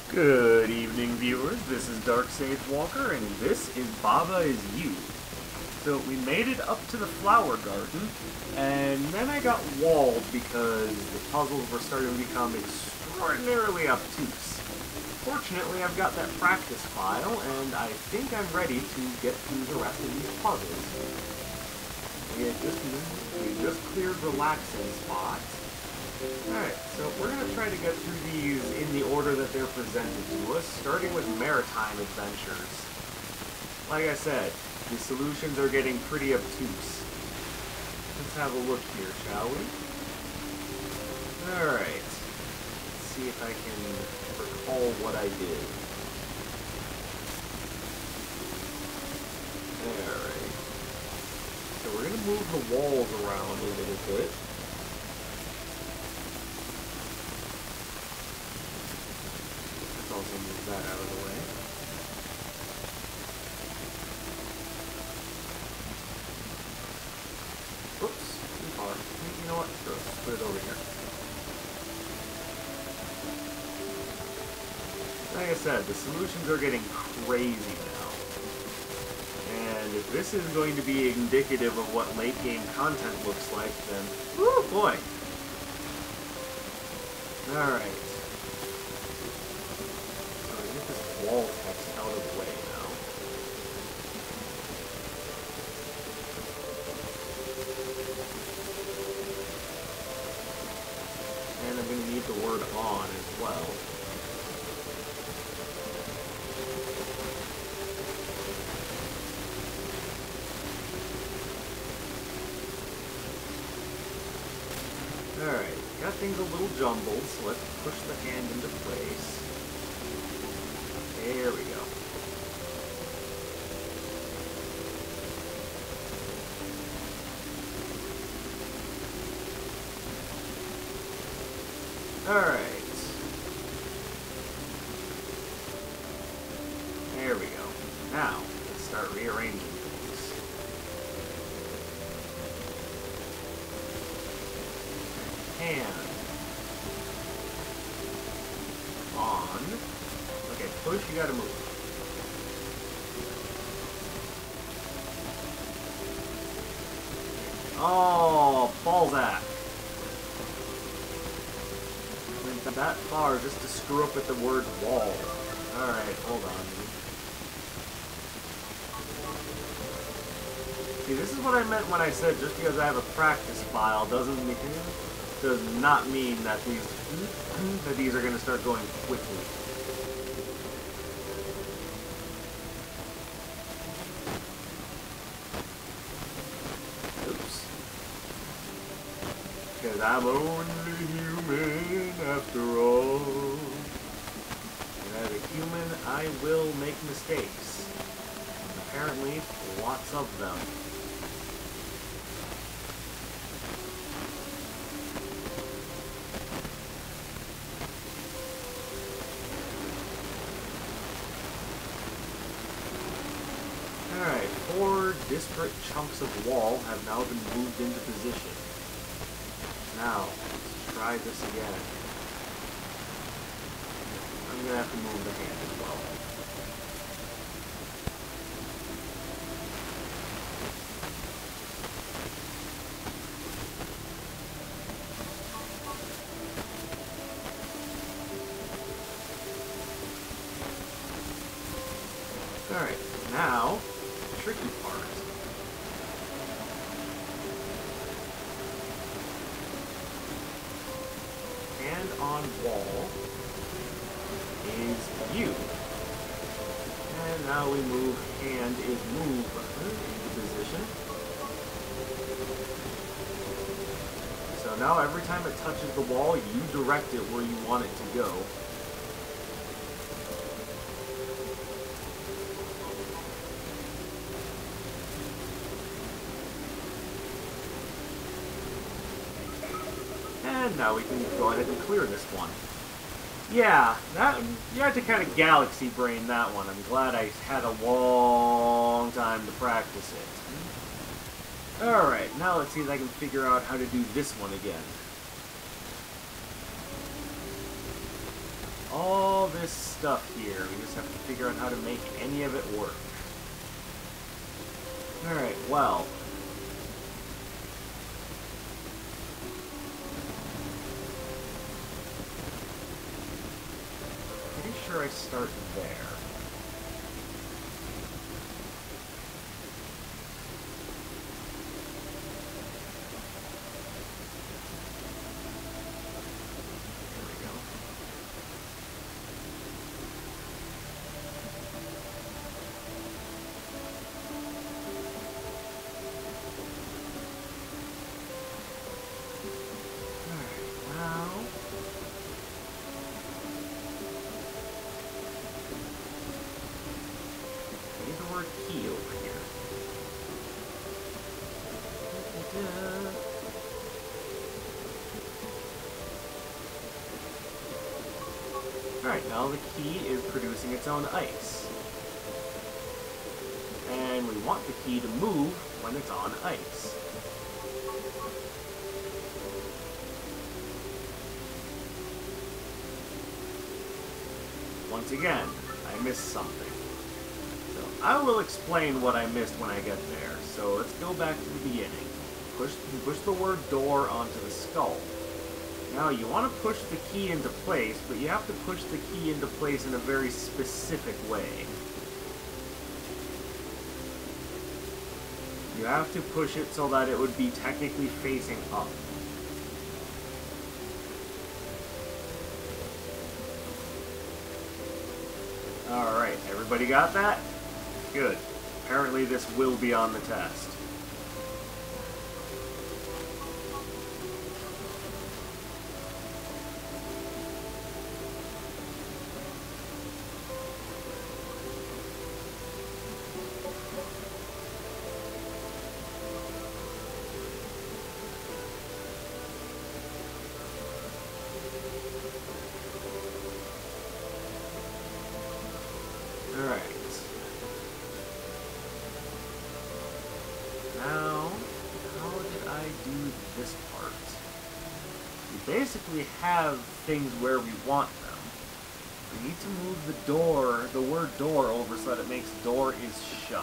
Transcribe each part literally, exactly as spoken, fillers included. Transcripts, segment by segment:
Good evening, viewers. This is Dark Sage Walker, and this is Baba Is You. So we made it up to the flower garden, and then I got walled because the puzzles were starting to become extraordinarily obtuse. Fortunately, I've got that practice file, and I think I'm ready to get through the rest of these puzzles. We had just, we just cleared relaxing spots. Alright, so we're going to try to get through these in the order that they're presented to us, starting with maritime adventures. Like I said, the solutions are getting pretty obtuse. Let's have a look here, shall we? Alright, let's see if I can recall what I did. Alright. So we're going to move the walls around a little bit. Also move that out of the way. Oops, too far. You know what? Screw it. Put it over here. Like I said, the solutions are getting crazy now. And if this is going to be indicative of what late game content looks like, then, whoo, boy. Alright. Wall text out of the way now. And I'm going to need the word on as well. Alright, got things a little jumbled, so let's push the hand into place. There we go. Alright. There we go. Now, let's start rearranging things. Hand. On. Okay, push, you gotta move. Oh, Balzac. Went that far just to screw up with the word wall. Alright, hold on. See, this is what I meant when I said just because I have a practice file doesn't mean, does not mean that these, that these are going to start going quickly. Because I'm only human after all. And as a human, I will make mistakes. Apparently, lots of them. Alright, four disparate chunks of wall have now been moved into position. Now, let's try this again. I'm gonna have to move the hand as well. Alright, now, the tricky part. On wall is you. And now we move hand is move into position. So now every time it touches the wall, you direct it where you want it to go. And now we can go ahead and clear this one. Yeah, that you had to kind of galaxy brain that one. I'm glad I had a long time to practice it. Alright, now let's see if I can figure out how to do this one again. All this stuff here. We just have to figure out how to make any of it work. Alright, well. Pretty sure I start there. Key over here. Alright, now the key is producing its own ice. And we want the key to move when it's on ice. Once again, I missed something. I will explain what I missed when I get there. So let's go back to the beginning. Push, push the word door onto the skull. Now you want to push the key into place, but you have to push the key into place in a very specific way. You have to push it so that it would be technically facing up. Alright, everybody got that? Good. Apparently this will be on the test. Alright. Now, how did I do this part? We basically have things where we want them. We need to move the door, the word door over so that it makes door is shut.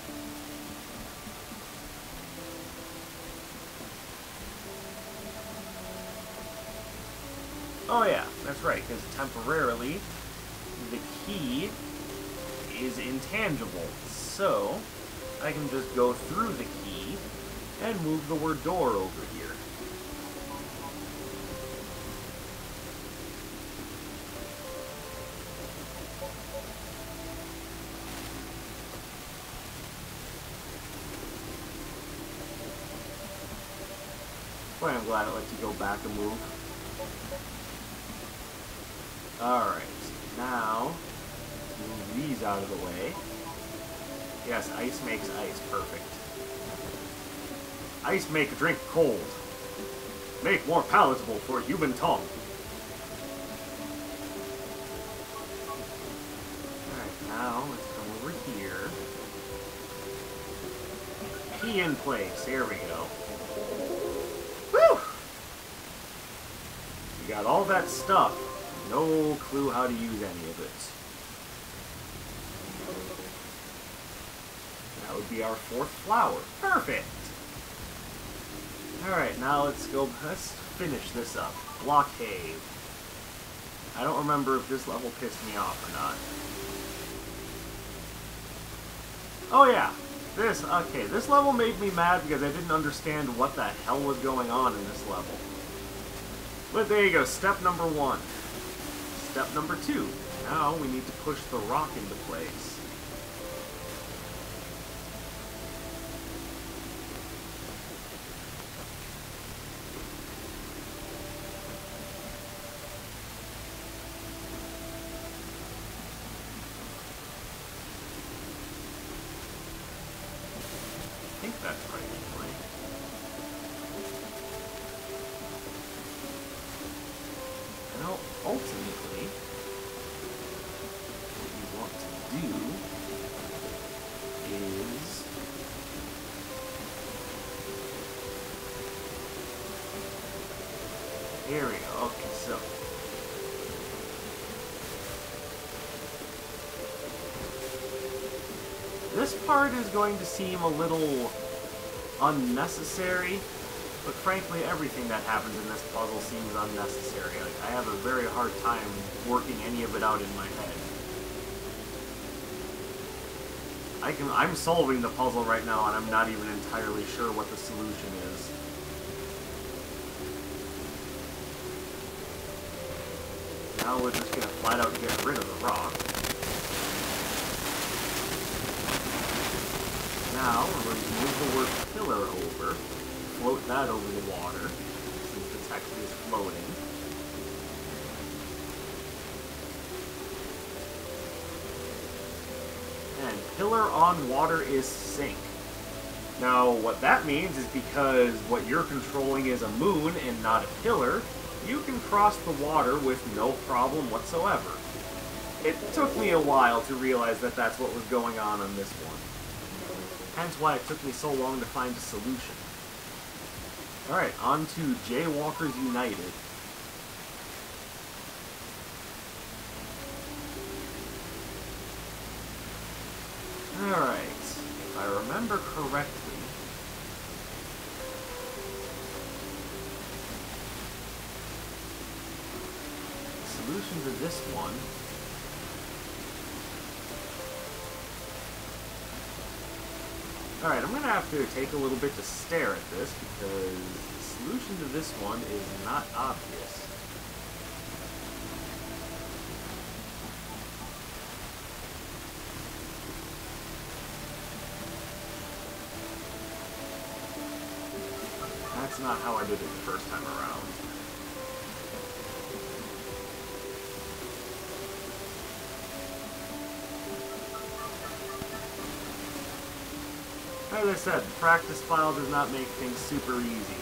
Oh yeah, that's right, because temporarily the key is intangible, so I can just go through the key and move the word door over here. Boy, I'm glad it lets you go back and move. Alright, now move these out of the way. Yes, ice makes ice. Perfect. Ice make a drink cold. Make more palatable for a human tongue. Alright, now let's come over here. Key in place. Here we go. Woo! We got all that stuff. No clue how to use any of it. That would be our fourth flower. Perfect! Alright, now let's go, let's finish this up. Blockade. I don't remember if this level pissed me off or not. Oh yeah, this, okay, this level made me mad because I didn't understand what the hell was going on in this level. But there you go, step number one. Step number two. Now we need to push the rock into place. I think that's right, anyway. Now, ultimately, what we want to do is here we go. Okay, so this part is going to seem a little unnecessary, but frankly, everything that happens in this puzzle seems unnecessary. Like, I have a very hard time working any of it out in my head. I can, I'm solving the puzzle right now, and I'm not even entirely sure what the solution is. Now we're just gonna flat out get rid of the rock. Now we're going to move the word pillar over, float that over the water, since the text is floating. And pillar on water is sink. Now, what that means is because what you're controlling is a moon and not a pillar, you can cross the water with no problem whatsoever. It took me a while to realize that that's what was going on on this one. Hence why it took me so long to find a solution. Alright, on to Jaywalkers United. Alright, if I remember correctly, the solution to this one Alright, I'm going to have to take a little bit to stare at this, because the solution to this one is not obvious. That's not how I did it the first time around. As I said, the practice file does not make things super easy.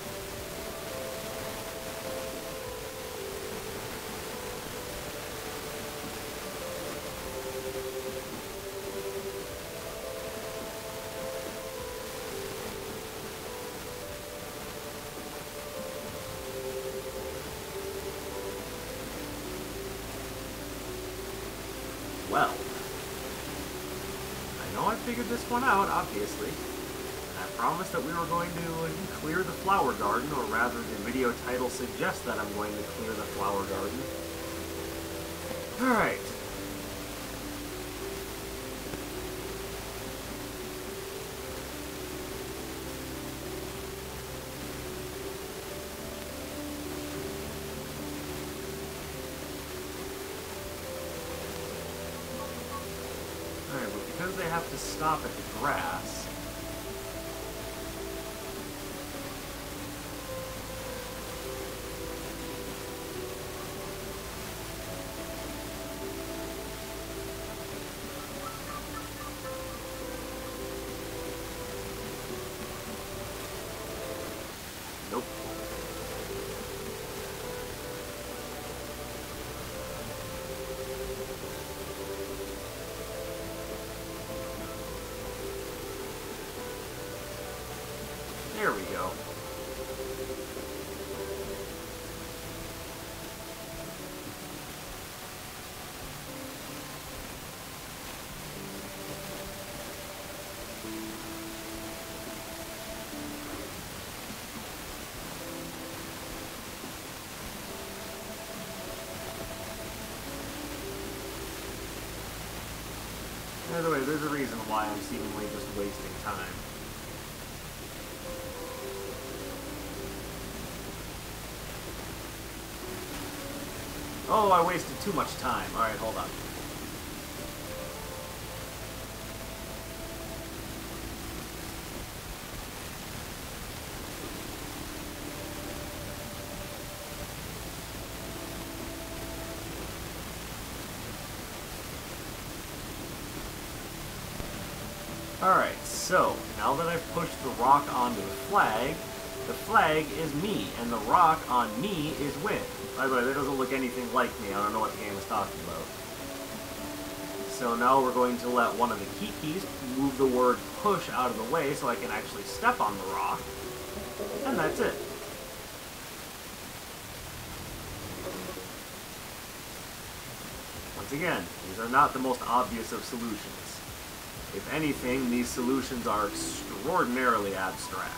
Well, I know I figured this one out, obviously. And I promised that we were going to clear the flower garden, or rather the video title suggests that I'm going to clear the flower garden. Alright. Alright, but because they have to stop at the grass... Nope. There we go. By the way, there's a reason why I'm seemingly just wasting time. Oh, I wasted too much time. Alright, hold on. Alright, so, now that I've pushed the rock onto the flag, the flag is me, and the rock on me is wind. By the way, that doesn't look anything like me. I don't know what the game is talking about. So now we're going to let one of the key keys move the word push out of the way so I can actually step on the rock. And that's it. Once again, these are not the most obvious of solutions. If anything, these solutions are extraordinarily abstract.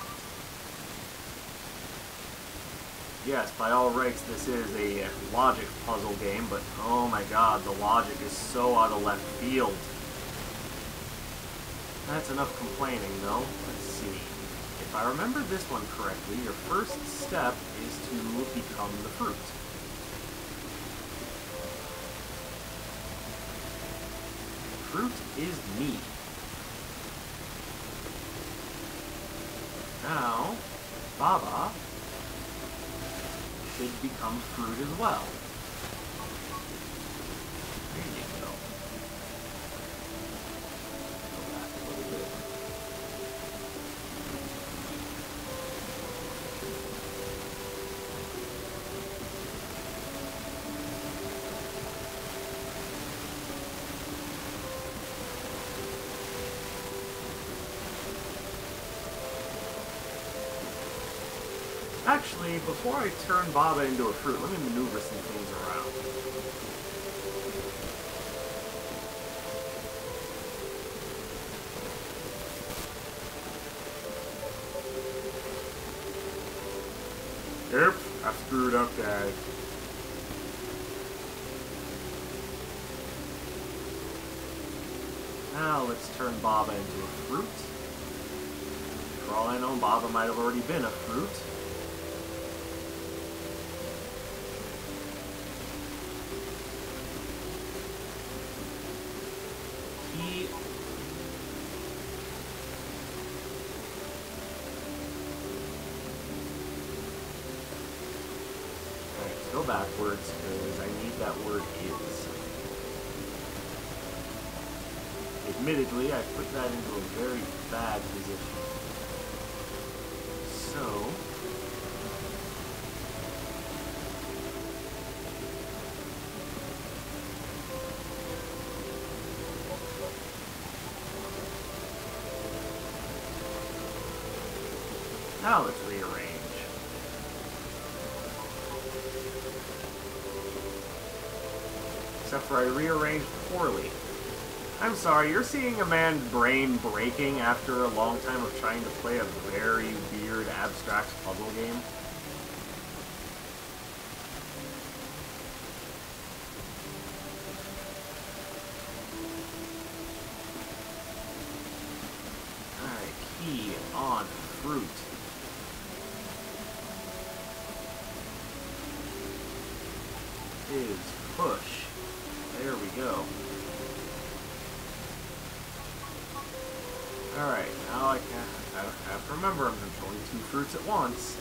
Yes, by all rights, this is a logic puzzle game, but oh my god, the logic is so out of left field. That's enough complaining, though. Let's see. If I remember this one correctly, your first step is to become the fruit. Fruit is me. Now, Baba should become fruit as well. There you go. Go back a little bit. Actually, before I turn Baba into a fruit, let me maneuver some things around. Yep, I screwed up, guys. Now let's turn Baba into a fruit. For all I know, Baba might have already been a fruit. He... Alright, let's go backwards, because I need that word is. Admittedly, I put that into a very bad position. So... Now let's rearrange. Except for I rearranged poorly. I'm sorry, you're seeing a man's brain breaking after a long time of trying to play a very weird, abstract puzzle game. Alright, key on fruit. Is push. There we go. Alright, now I can I have to remember I'm controlling two fruits at once.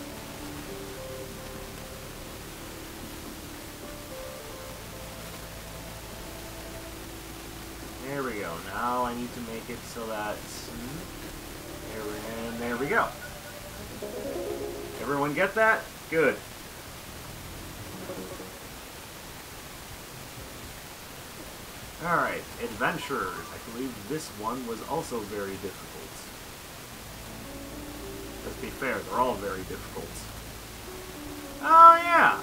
There we go. Now I need to make it so that there we, and there we go. Everyone get that? Good. Alright, adventurers. I believe this one was also very difficult. Let's be fair, they're all very difficult. Oh, yeah!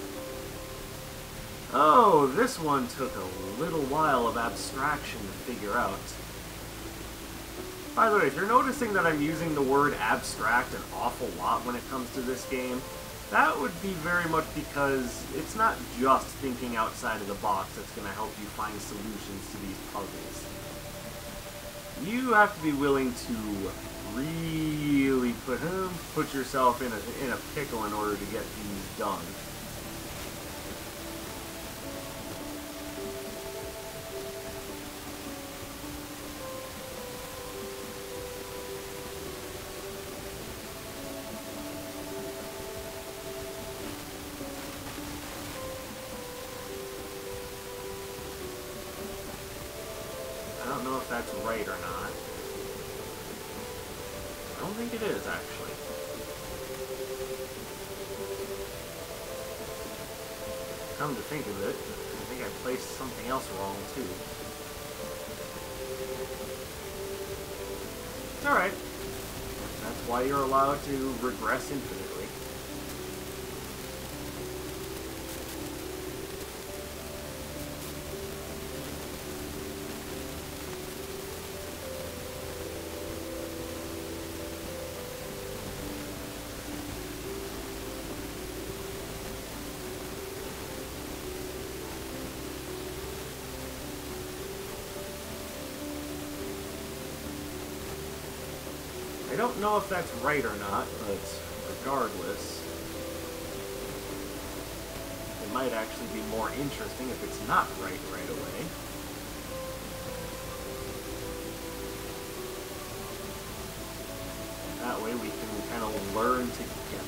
Oh, this one took a little while of abstraction to figure out. By the way, if you're noticing that I'm using the word abstract an awful lot when it comes to this game, that would be very much because it's not just thinking outside of the box that's going to help you find solutions to these puzzles. You have to be willing to really put put yourself in a in a pickle in order to get these done. I don't know if that's right or not. I don't think it is, actually. Come to think of it, I think I placed something else wrong, too. It's alright. That's why you're allowed to regress infinitely. don't know if that's right or not, but regardless, it might actually be more interesting if it's not right right away. That way we can kind of learn together.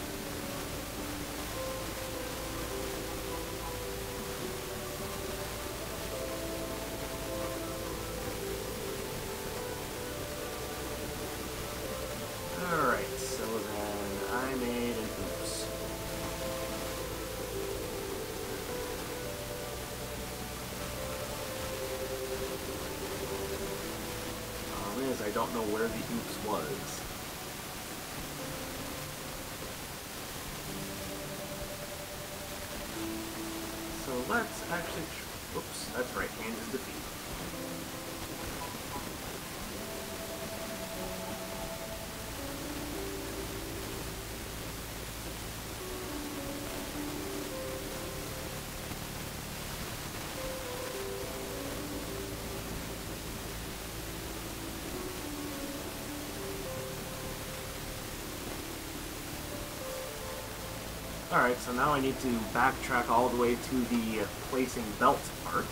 Alright, so then I made an oops. Problem is, I don't know where the oops was. So let's actually... Oops, that's right, Kansas defeat. Alright, so now I need to backtrack all the way to the placing belt part.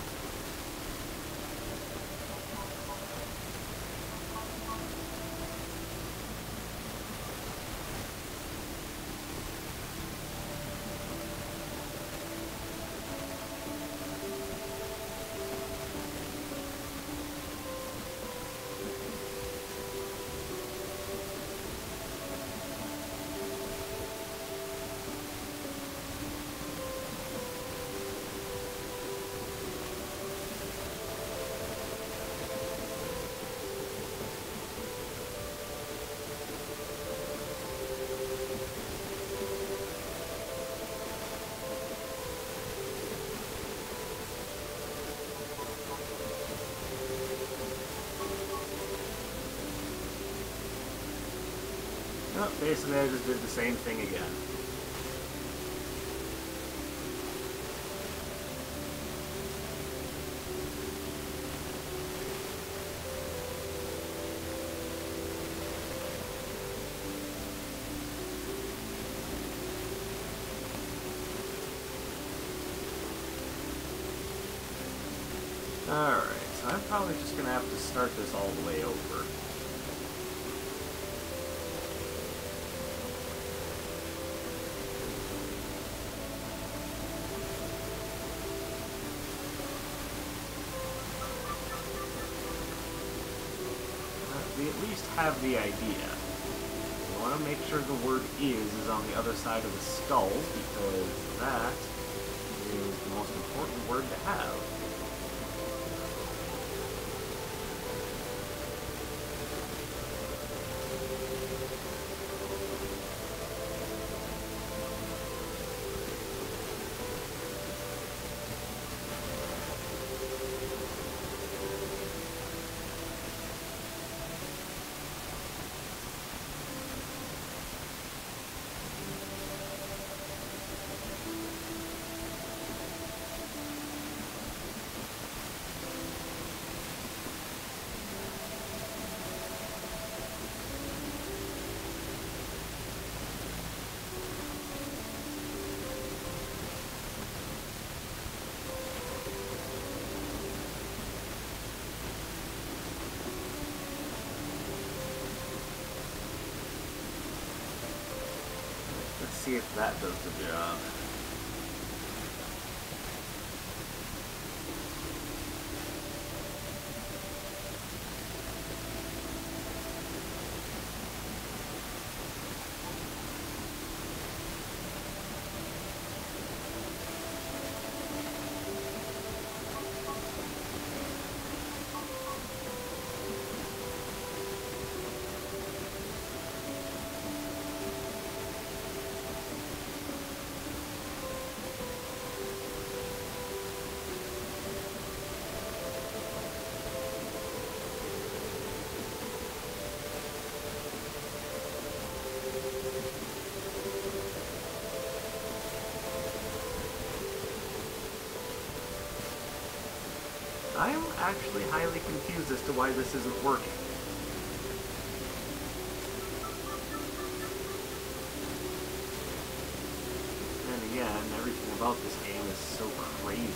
Oh, basically I just did the same thing again. Alright, so I'm probably just going to have to start this all the way over. We at least have the idea. We want to make sure the word is is on the other side of the skull, because that is the most important word to have. See if that does the job. I am actually highly confused as to why this isn't working. about this game is so crazy.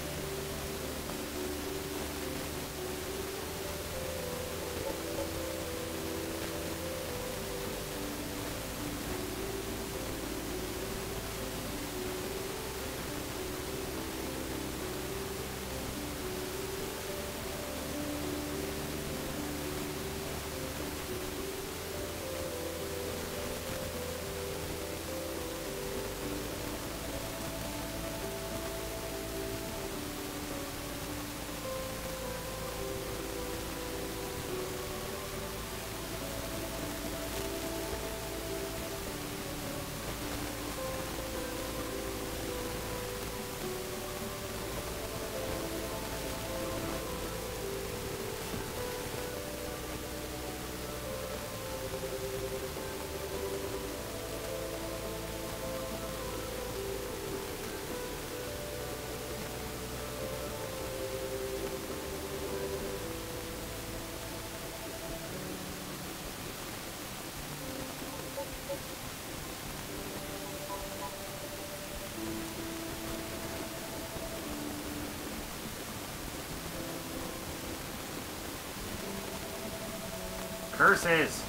Curses!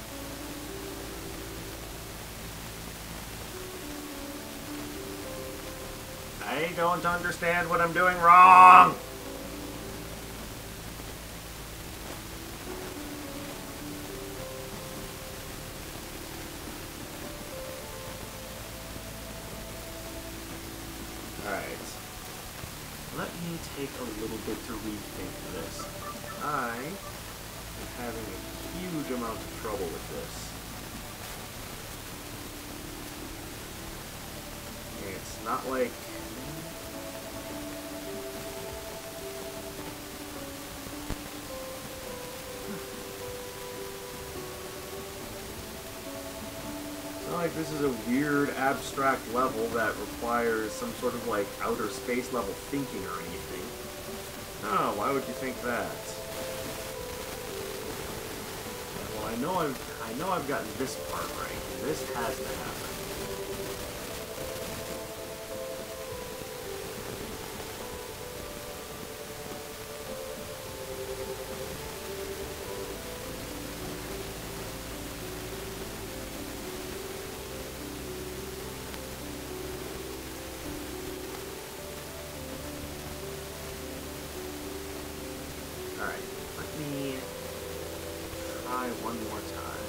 I don't understand what I'm doing wrong! Alright. Let me take a little bit to rethink this. I am having a huge amount of trouble with this. Okay, it's not like... It's not like this is a weird abstract level that requires some sort of like outer space level thinking or anything. Oh, why would you think that? Well, I know I've I know I've gotten this part right. This has to happen. Alright, let me try one more time.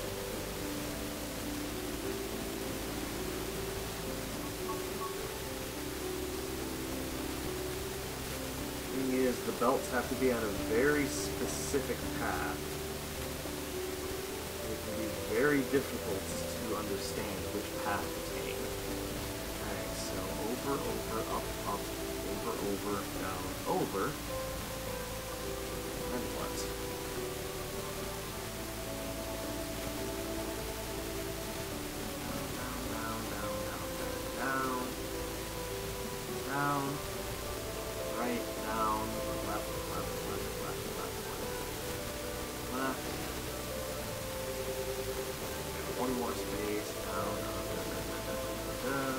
Thing is, the belts have to be on a very specific path. It can be very difficult to understand which path to take. Alright, so over, over, up, up, over, over, down, over. Then what? Down, down, down, down, down, down, down, right, down, left, left, left, left, left, left, left. One more space, down, da, da, da, da, da, da,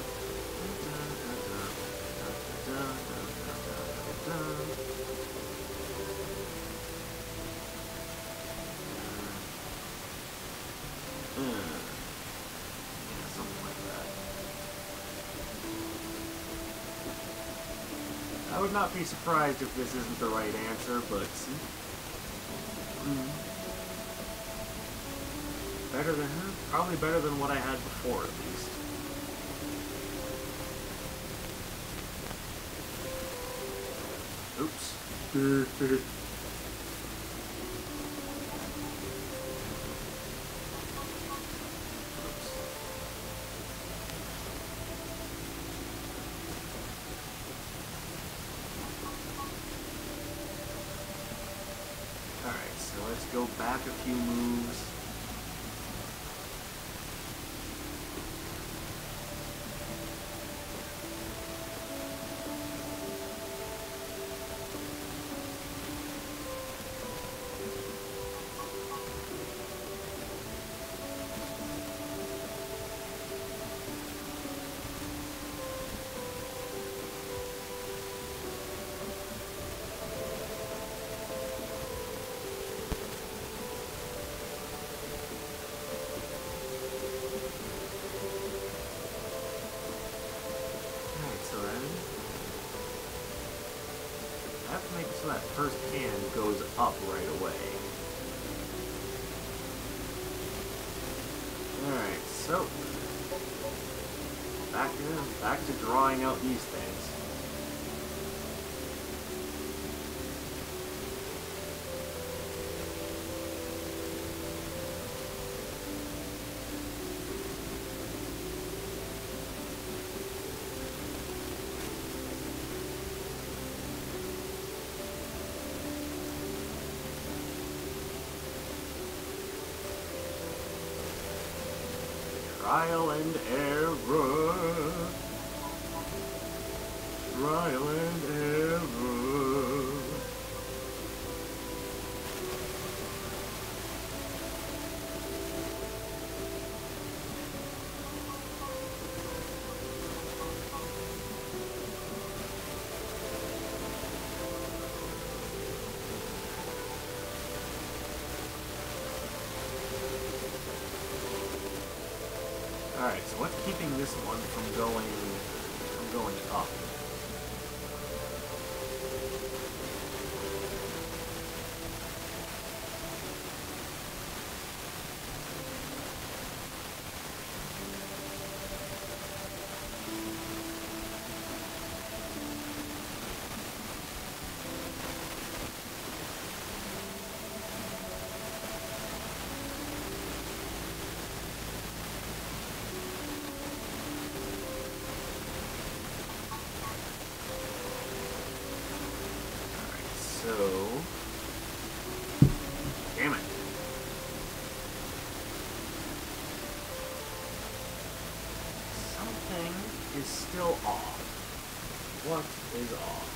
da, da, da, da, da, da. Hmm. Yeah, something like that. I would not be surprised if this isn't the right answer, but mm, better than probably better than what I had before, at least. Oops. Alright, so let's go back a few moves. have to make it so that first hand goes up right away. Alright, so back in, back to drawing out these things. Trial and error. Trial and error. Alright, so what's keeping this one from going from going up? So, damn it. Something is still off. What is off?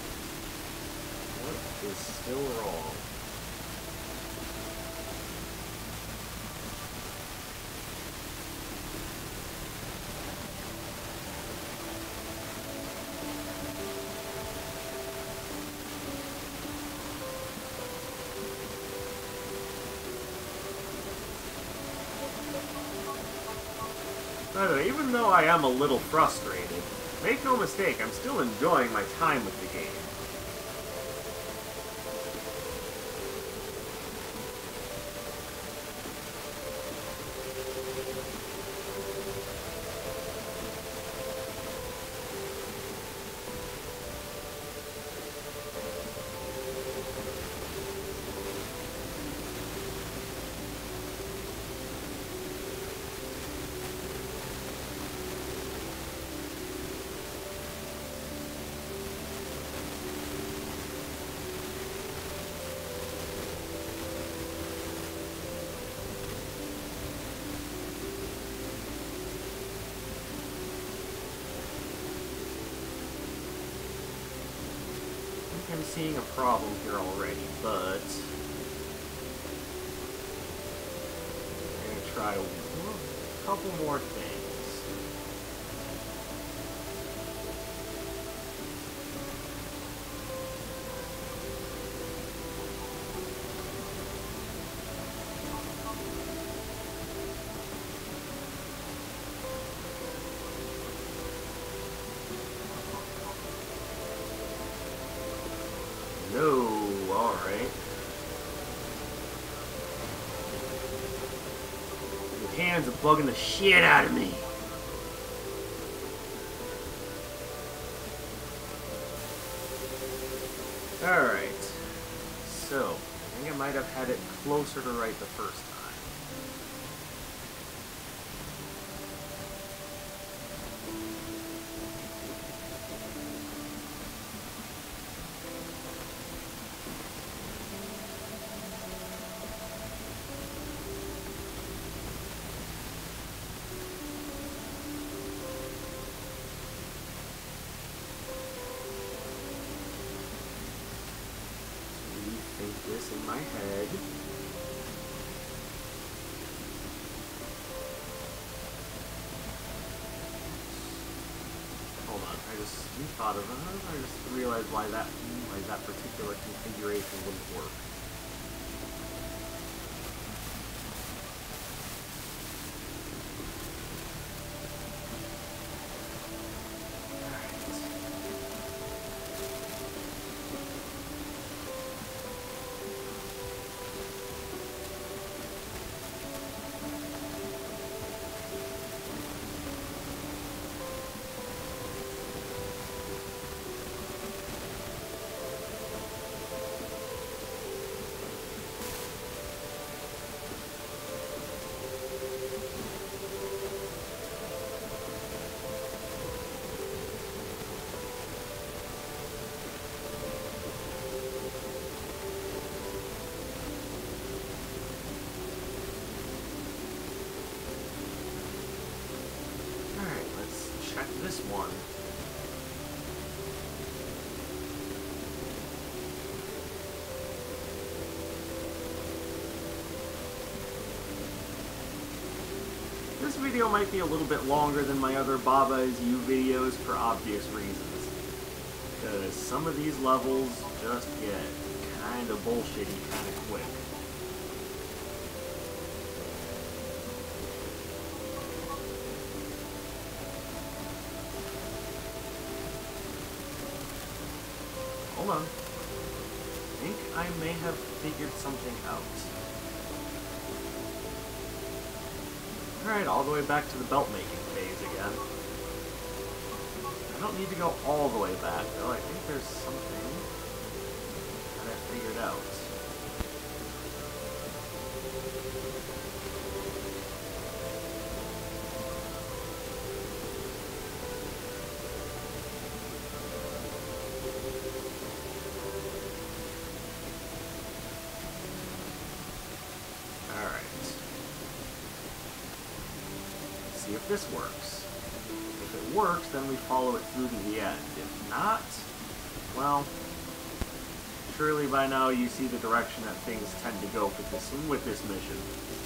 What is still wrong? By the way, even though I am a little frustrated, make no mistake, I'm still enjoying my time with the game. I'm seeing a problem here already, but I'm going to try a couple more things. No, alright. Your hands are bugging the shit out of me. Alright. So, I think I might have had it closer to right the first time. This in my head. Hold on, I just thought of it. I just realized why that why that particular configuration wouldn't work. one. This video might be a little bit longer than my other Baba Is You videos for obvious reasons. Because some of these levels just get kinda bullshitty kinda quick. Hold on. I think I may have figured something out. Alright, all the way back to the belt making phase again. I don't need to go all the way back, though. I think there's something that I figured out. See if this works. If it works, then we follow it through to the end. If not, well, surely by now you see the direction that things tend to go with this, with this mission.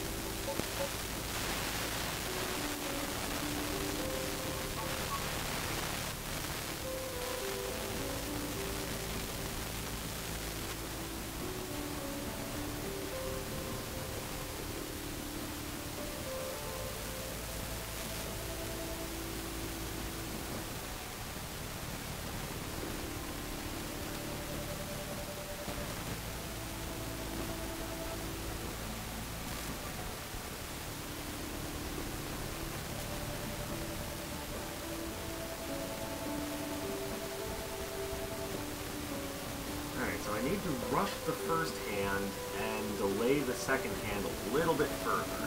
So I need to rush the first hand and delay the second hand a little bit further.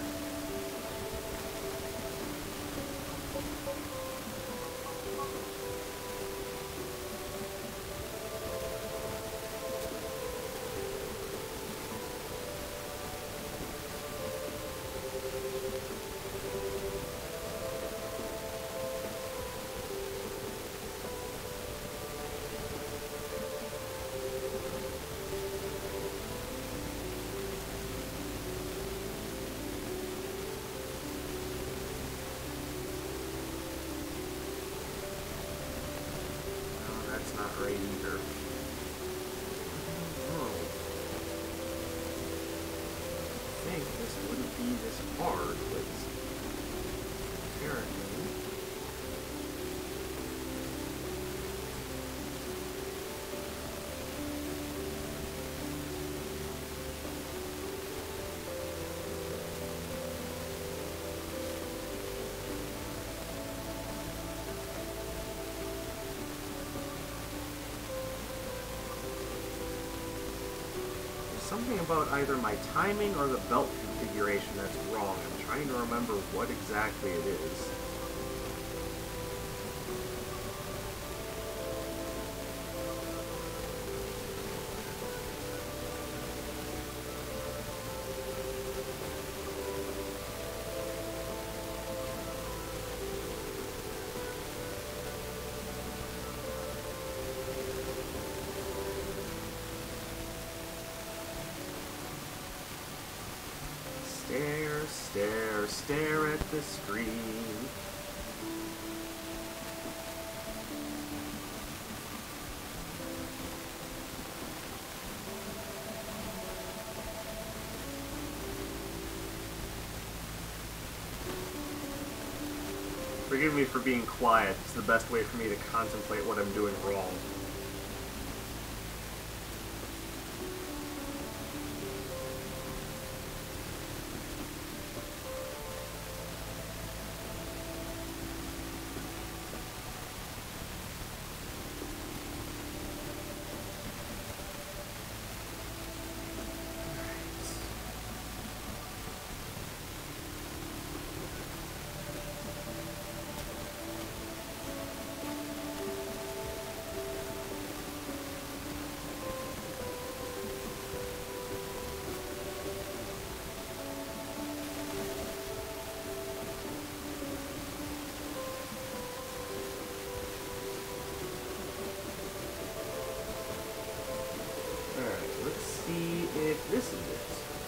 Not right either. Oh. I think this wouldn't be this hard, but apparently. Something about either my timing or the belt configuration that's wrong. I'm trying to remember what exactly it is. Stare, stare, stare at the screen. Forgive me for being quiet. It's the best way for me to contemplate what I'm doing wrong. see if this is it.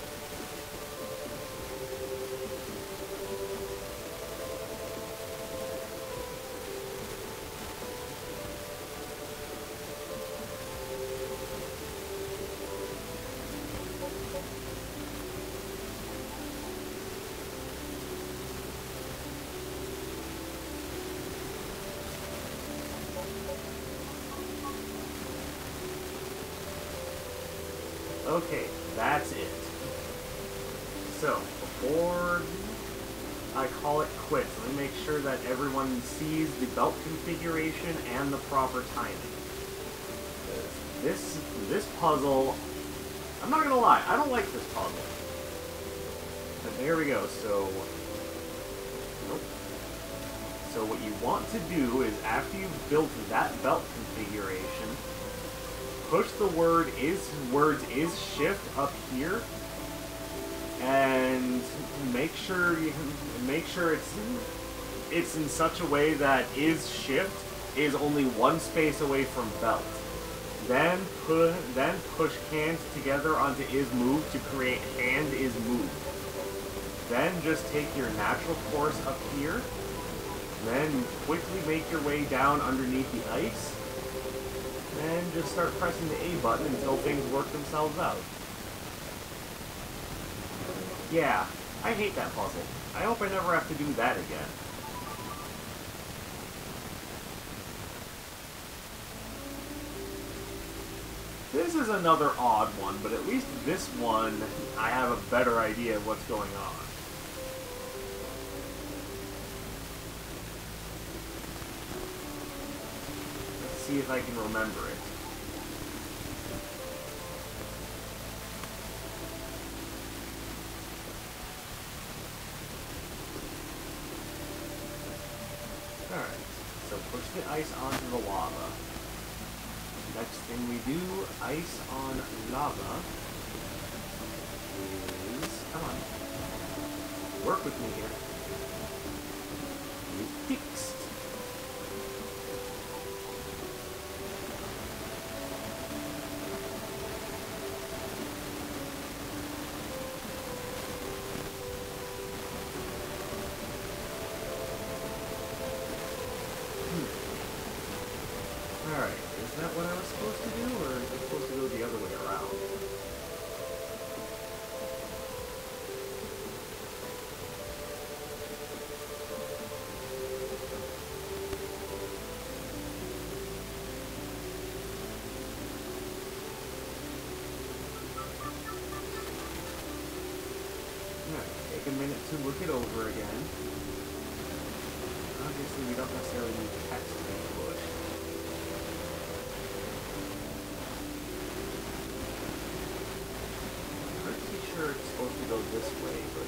Okay, that's it. So, before I call it quits, let me make sure that everyone sees the belt configuration and the proper timing. This, this puzzle, I'm not gonna lie, I don't like this puzzle. But there we go, so... Nope. So what you want to do is, after you've built that belt configuration, push the word is words is shift up here, and make sure you make sure it's it's in such a way that is shift is only one space away from belt. Then put then push hands together onto is move to create hand is move. Then just take your natural course up here. Then quickly make your way down underneath the ice. And just start pressing the A button until things work themselves out. Yeah, I hate that puzzle. I hope I never have to do that again. This is another odd one, but at least this one, I have a better idea of what's going on. See if I can remember it. Alright, so push the ice onto the lava. Next thing we do, ice on lava, is... Come on. Work with me here. You fixed. Alright, is that what I was supposed to do, or is it supposed to go the other way around? Alright, take a minute to look it over again. Obviously, we don't necessarily need text to be pushed. Sure it's supposed to go this way, but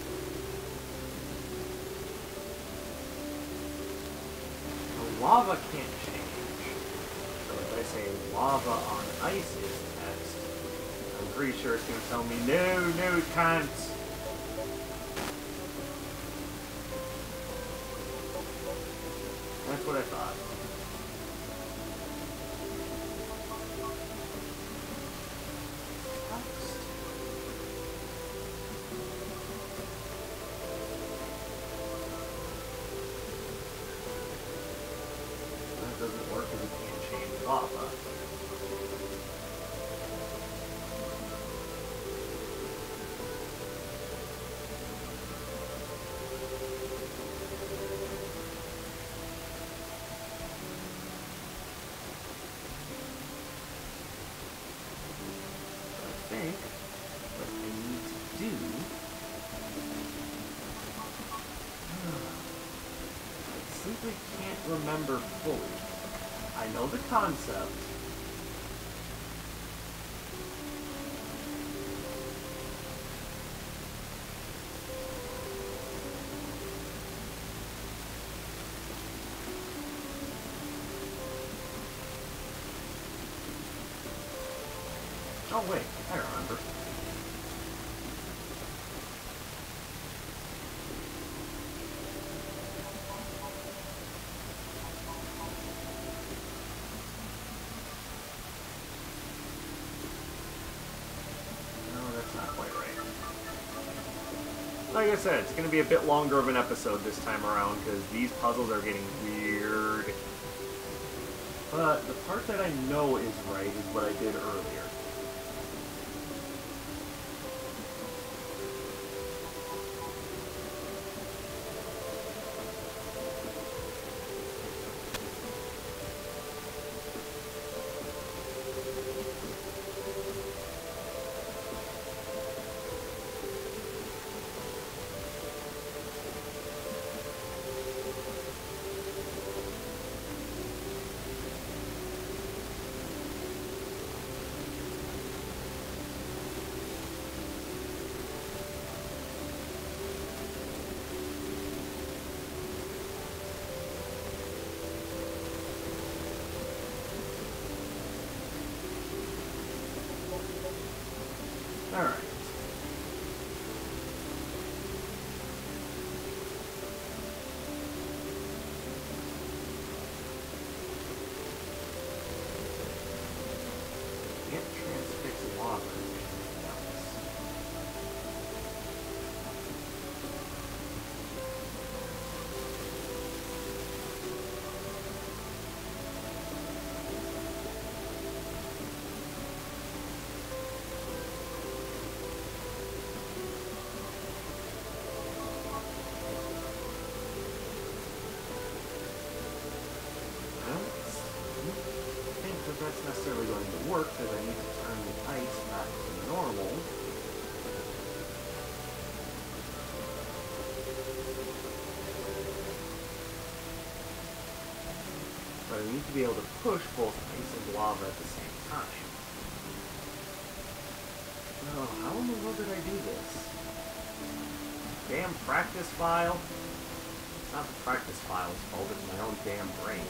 the lava can't change. So if I say lava on ice is next, I'm pretty sure it's going to tell me, no, no, it can't. That's what I thought. Doesn't work because it can't change lava. So I think what I need to do, I simply can't remember fully. I know the concept. Oh wait, I remember. Like I said, it's going to be a bit longer of an episode this time around, because these puzzles are getting weird. But the part that I know is right is what I did earlier. Alright. Can't transfix lava or anything else. That's necessarily going to work because I need to turn the ice back to normal. But I need to be able to push both ice and lava at the same time. Oh, how in the world did I do this? Damn practice file? It's not the practice file's fault, it's my own damn brain.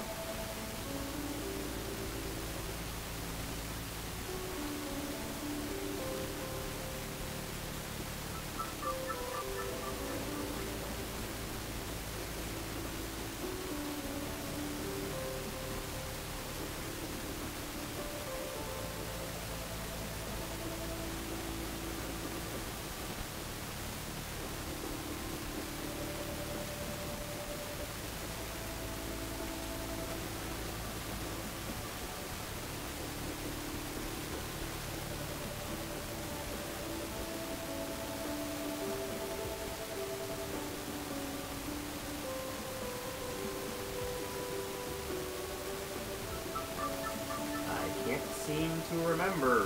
Seem to remember.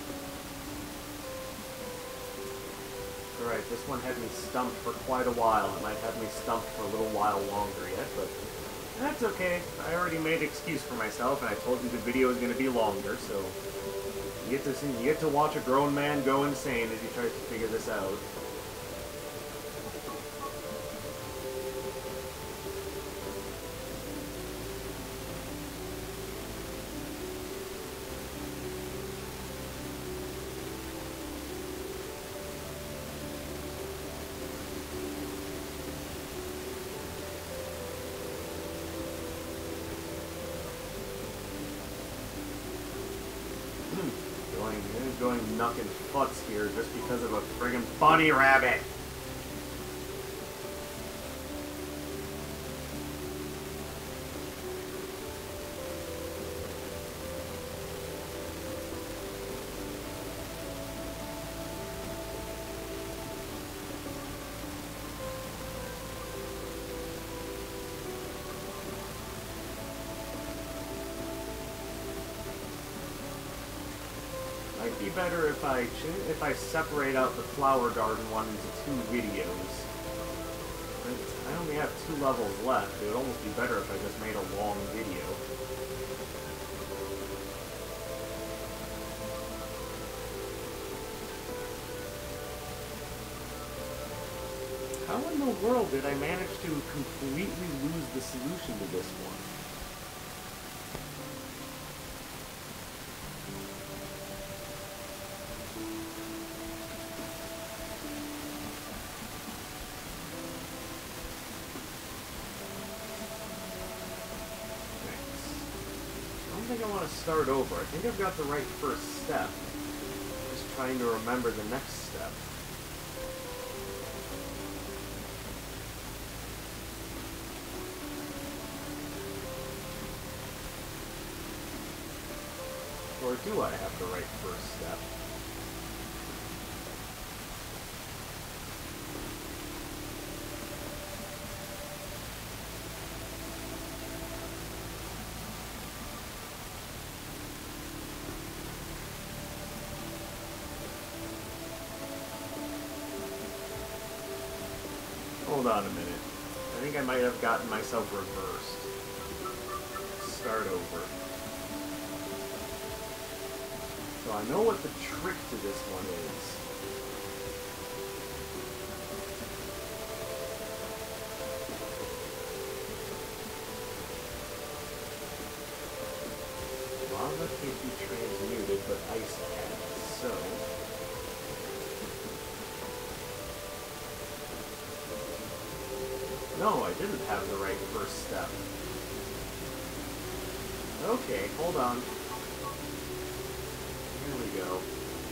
Alright, this one had me stumped for quite a while. It might have me stumped for a little while longer yet, but that's okay. I already made an excuse for myself, and I told you the video is going to be longer, so you get to see, you get to watch a grown man go insane as he tries to figure this out. Going nuck and futz here just because of a friggin' bunny rabbit. Might be better if I if I separate out the flower garden one into two videos. But I only have two levels left. It would almost be better if I just made a long video. How in the world did I manage to completely lose the solution to this one? I think I want to start over. I think I've got the right first step. Just trying to remember the next step. Or do I have the right first step? Hold on a minute. I think I might have gotten myself reversed. Start over. So I know what the trick to this one is. Lava can't be transmuted, but ice can. So... No, I didn't have the right first step. Okay, hold on. Here we go.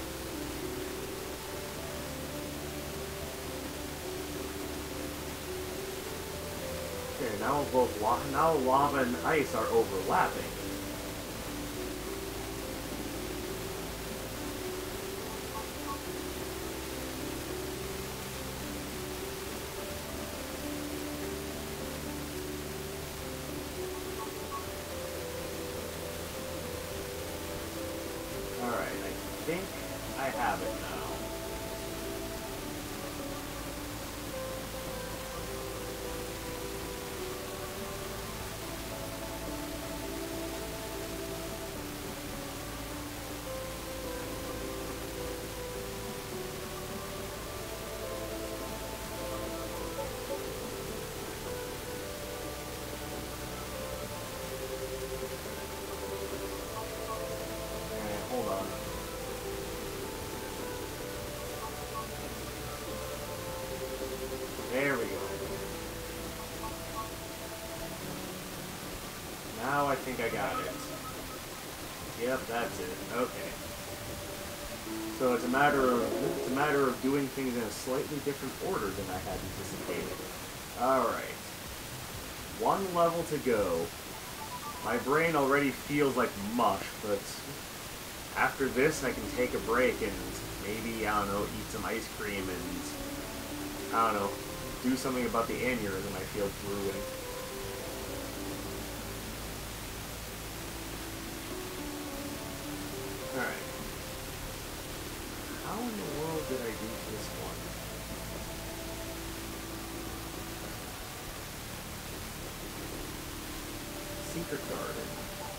Okay, now both la now lava and ice are overlapping. I think I have it now. Okay, hold on. There we go. Now I think I got it. Yep, that's it. Okay. So it's a matter of it's a matter of doing things in a slightly different order than I had anticipated. Alright. One level to go. My brain already feels like mush, but after this I can take a break and maybe, I don't know, eat some ice cream and, I don't know, do something about the aneurysm I feel brewing. Alright. How in the world did I do this one? Secret garden.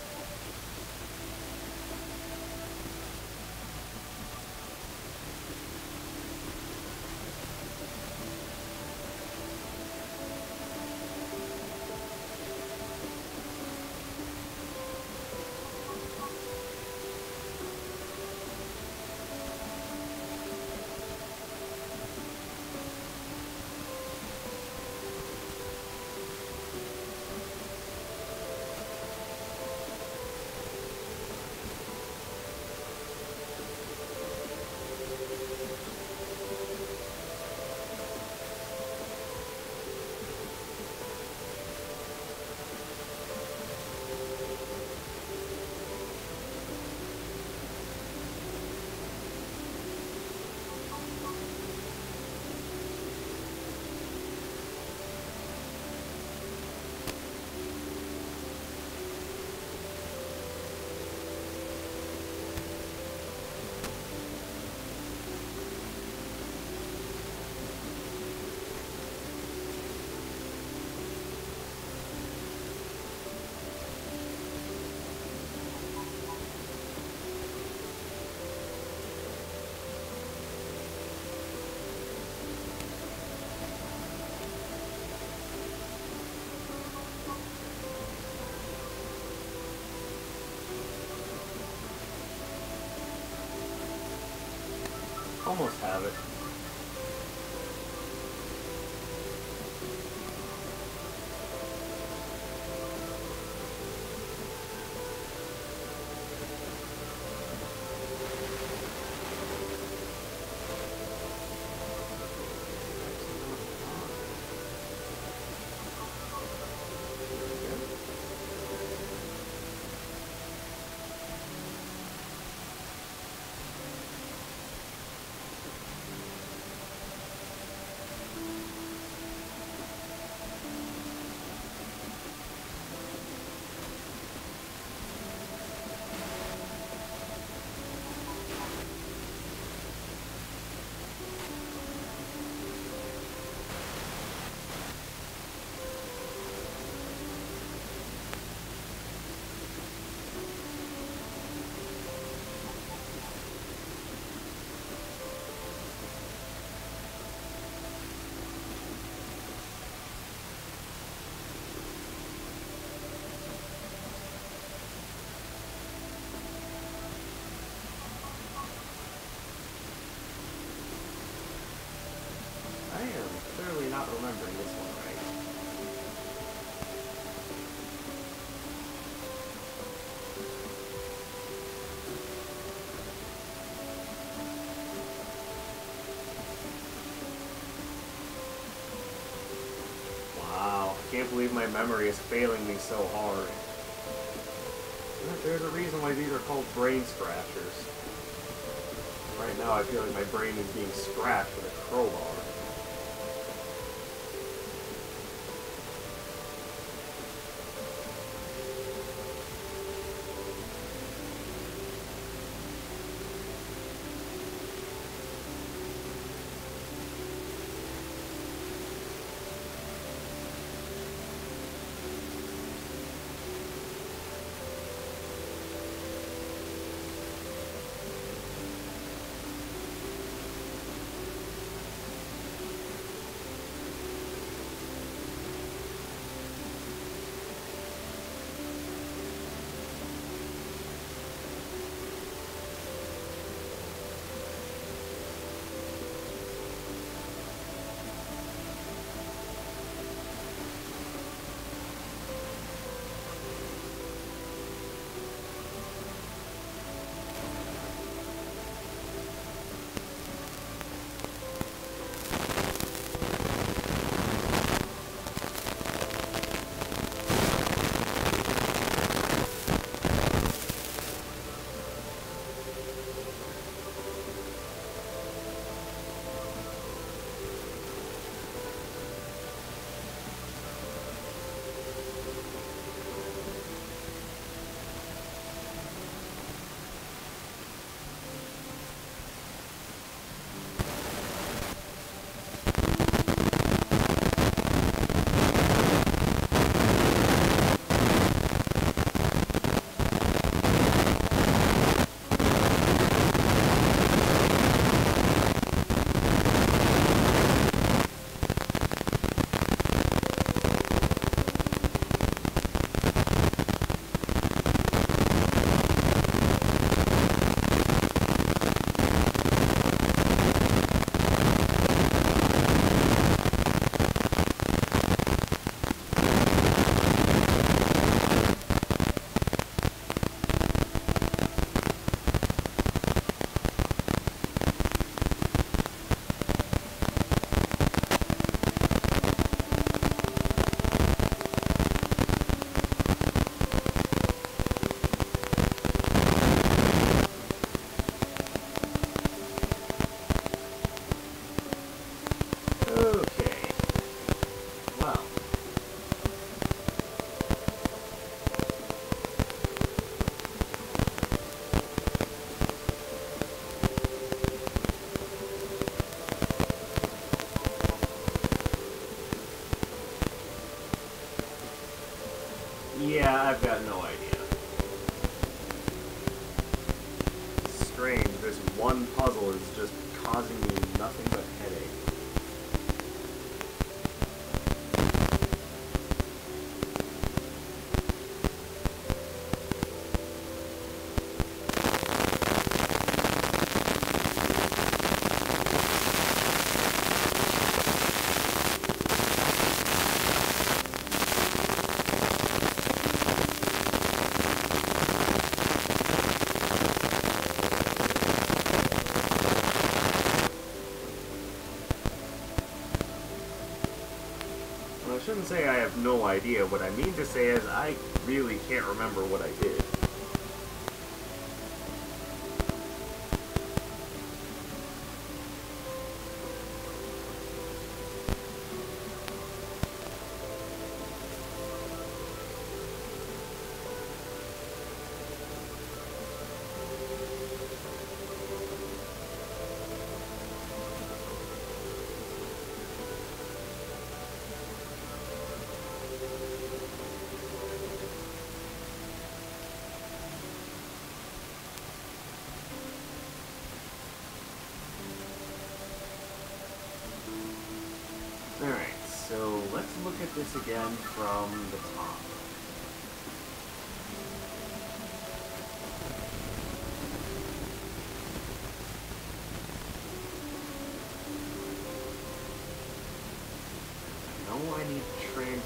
Almost have it. really not remembering this one right. Wow, I can't believe my memory is failing me so hard. There's a reason why these are called brain scratchers. Right now I feel like my brain is being scratched with a crowbar. Yeah, I've got no idea. Strange, this one puzzle is just causing me nothing but headache. I shouldn't say I have no idea. What I mean to say is I really can't remember what I did. Alright, so let's look at this again from the top.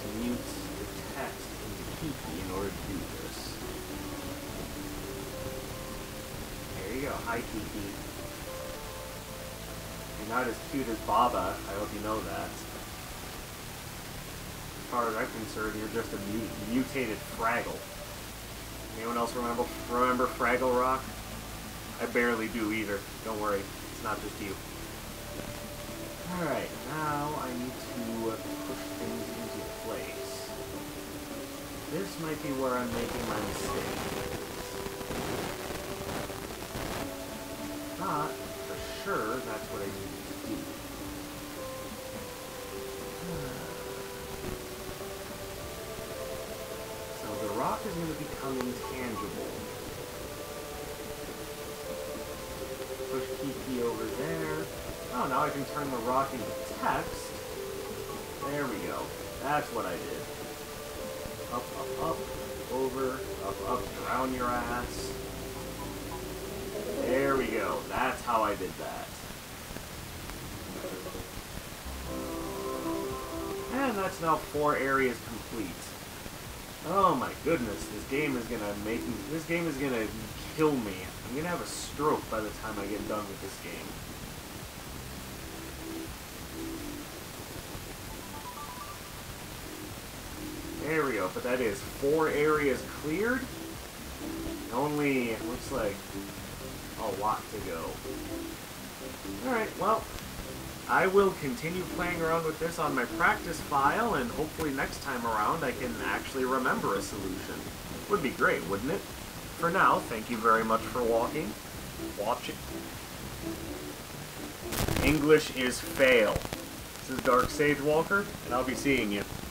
to mute the text into Kiki in order to do this. There you go. Hi, Kiki. You're not as cute as Baba. I hope you know that. As far as I'm concerned, you're just a mut mutated Fraggle. Anyone else remember remember Fraggle Rock? I barely do either. Don't worry. It's not just you. Alright, now I need to push things into place. This might be where I'm making my mistake. Not for sure that's what I need to do. So the rock is going to become intangible. Push Kiki over there. Oh, now I can turn the rock into text. There we go. That's what I did. Up, up, up, over, up, up, drown your ass. There we go. That's how I did that. And that's now four areas complete. Oh my goodness, this game is gonna make me, this game is gonna kill me. I'm gonna have a stroke by the time I get done with this game. There we go, but that is four areas cleared. Only, looks like, a lot to go. Alright, well, I will continue playing around with this on my practice file, and hopefully next time around I can actually remember a solution. Would be great, wouldn't it? For now, thank you very much for walking, watching. English is fail. This is Dark Sage Walker, and I'll be seeing you.